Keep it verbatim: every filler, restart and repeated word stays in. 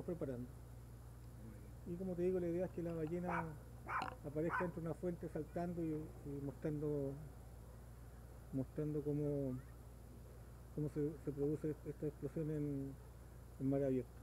preparando. Y como te digo, la idea es que la ballena aparezca dentro de una fuente saltando y, y mostrando mostrando cómo, cómo se, se produce esta explosión en, en mar abierto.